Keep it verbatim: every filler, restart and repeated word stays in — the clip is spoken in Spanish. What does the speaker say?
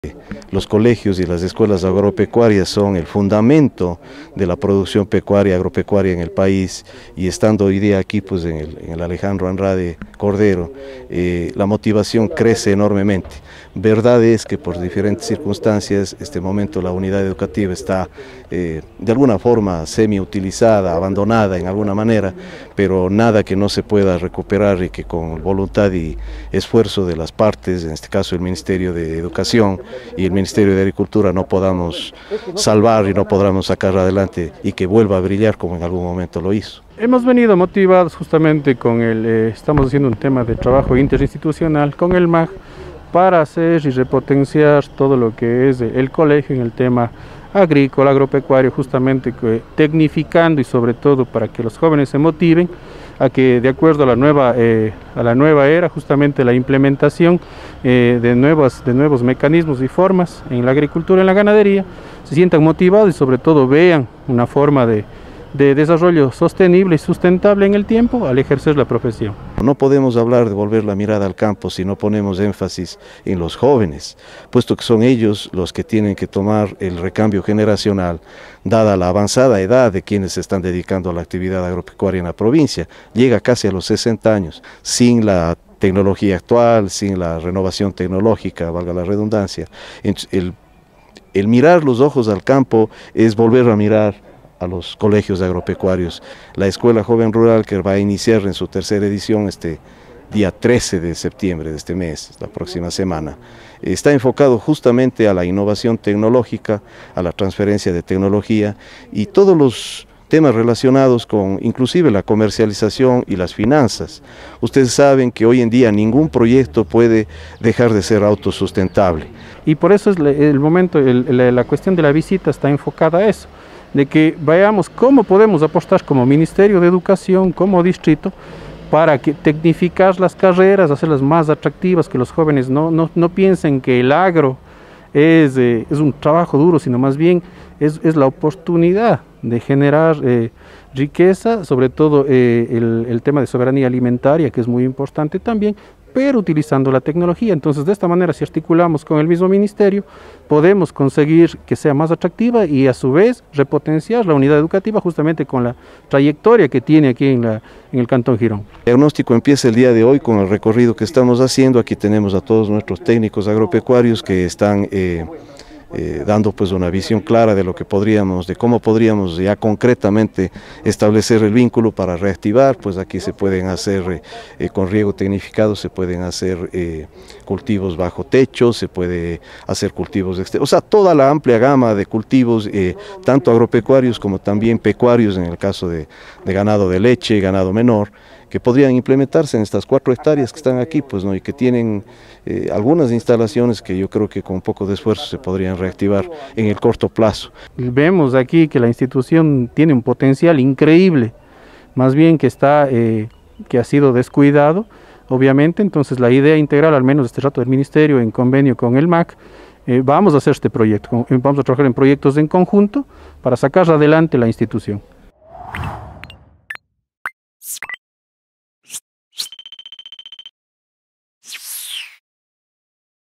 Los colegios y las escuelas agropecuarias son el fundamento de la producción pecuaria, agropecuaria en el país, y estando hoy día aquí pues, en, el, en el Alejandro Andrade Cordero, eh, la motivación crece enormemente. Verdad es que por diferentes circunstancias, este momento la unidad educativa está eh, de alguna forma semi-utilizada, abandonada en alguna manera, pero nada que no se pueda recuperar y que con voluntad y esfuerzo de las partes, en este caso el Ministerio de Educación y el Ministerio de Agricultura, no podamos salvar y no podamos sacar adelante y que vuelva a brillar como en algún momento lo hizo. Hemos venido motivados justamente con el, eh, estamos haciendo un tema de trabajo interinstitucional con el M A G para hacer y repotenciar todo lo que es el colegio en el tema agrícola, agropecuario, justamente que, tecnificando y sobre todo para que los jóvenes se motiven a que de acuerdo a la nueva, eh, a la nueva era, justamente la implementación eh, de, nuevos, de nuevos mecanismos y formas en la agricultura y en la ganadería, se sientan motivados y sobre todo vean una forma de, de desarrollo sostenible y sustentable en el tiempo al ejercer la profesión. No podemos hablar de volver la mirada al campo si no ponemos énfasis en los jóvenes, puesto que son ellos los que tienen que tomar el recambio generacional, dada la avanzada edad de quienes se están dedicando a la actividad agropecuaria en la provincia. Llega casi a los sesenta años, sin la tecnología actual, sin la renovación tecnológica, valga la redundancia. El, el mirar los ojos al campo es volver a mirar a los colegios agropecuarios. La Escuela Joven Rural, que va a iniciar en su tercera edición este día trece de septiembre de este mes, la próxima semana, está enfocado justamente a la innovación tecnológica, a la transferencia de tecnología y todos los temas relacionados con inclusive la comercialización y las finanzas. Ustedes saben que hoy en día ningún proyecto puede dejar de ser autosustentable. Y por eso es el momento, el, la cuestión de la visita está enfocada a eso, de que veamos cómo podemos apostar como Ministerio de Educación, como distrito, para que tecnificar las carreras, hacerlas más atractivas, que los jóvenes no, no, no piensen que el agro es, eh, es un trabajo duro, sino más bien es, es la oportunidad de generar eh, riqueza, sobre todo eh, el, el tema de soberanía alimentaria, que es muy importante también, pero utilizando la tecnología. Entonces, de esta manera, si articulamos con el mismo ministerio, podemos conseguir que sea más atractiva y a su vez repotenciar la unidad educativa justamente con la trayectoria que tiene aquí en, la, en el Cantón Girón. El diagnóstico empieza el día de hoy con el recorrido que estamos haciendo. Aquí tenemos a todos nuestros técnicos agropecuarios que están eh, Eh, dando pues una visión clara de lo que podríamos, de cómo podríamos ya concretamente establecer el vínculo para reactivar. Pues aquí se pueden hacer eh, con riego tecnificado, se pueden hacer eh, cultivos bajo techo, se puede hacer cultivos externos, o sea, toda la amplia gama de cultivos, eh, tanto agropecuarios como también pecuarios, en el caso de, de ganado de leche, ganado menor, que podrían implementarse en estas cuatro hectáreas que están aquí, pues, ¿no? Y que tienen eh, algunas instalaciones que yo creo que con un poco de esfuerzo se podrían reactivar en el corto plazo. Vemos aquí que la institución tiene un potencial increíble, más bien que, está, eh, que ha sido descuidado, obviamente. Entonces la idea integral, al menos este rato del Ministerio, en convenio con el M A C, eh, vamos a hacer este proyecto, vamos a trabajar en proyectos en conjunto para sacar adelante la institución.